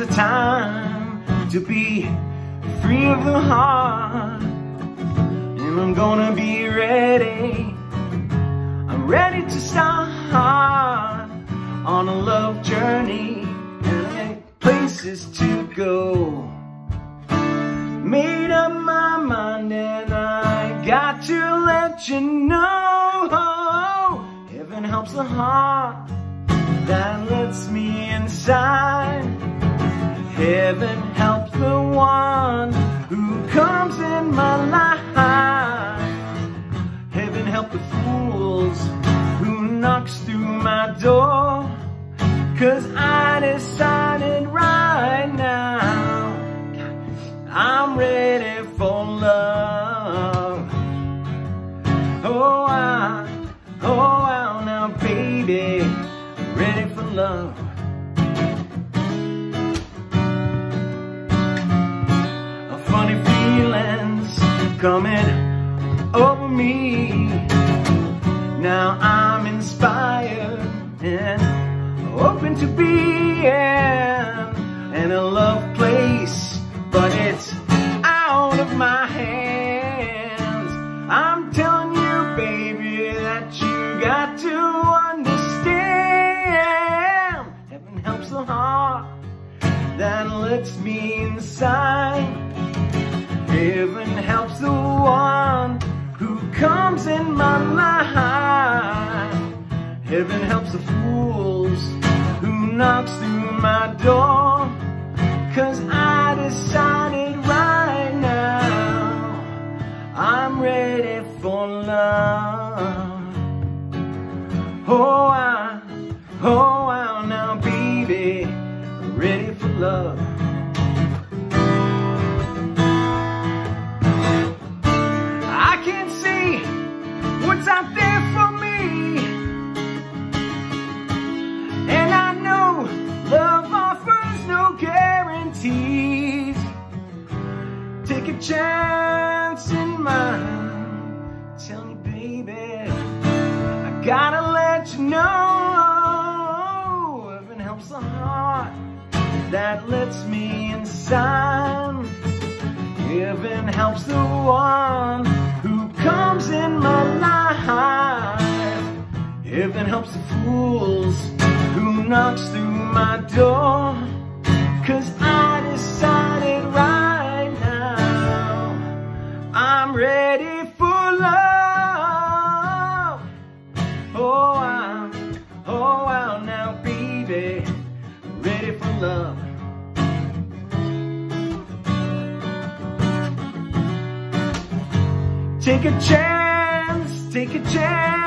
the time to be free of the heart, and I'm gonna be ready. I'm ready to start on a love journey and places to go. Made up my mind and I got to let you know, heaven helps the heart that lets me inside. Heaven helps the one who comes in my life. Heaven help the fools who knocks through my door. 'Cause I decided right now I'm ready for love. Oh wow now baby, ready for love. Funny feelings coming over me. Now I'm inspired and open to be in a love place, but it's out of my hands. I'm telling you, baby, that you got to understand. Heaven helps the heart that lets me inside. Heaven helps the one who comes in my life. Heaven helps the fools who knocks through my door. 'Cause I decided right now I'm ready for love. Oh wow now baby, ready for love. I can't see what's out there for me, and I know love offers no guarantees. Take a chance in mine. Tell me, baby, I gotta let you know. Heaven helps the heart that lets me inside. Heaven helps the one who comes in my life. Heaven helps the fools who knocks through my door. 'Cause I decided right now I'm ready for love. Oh wow now baby, ready for love. Take a chance, take a chance.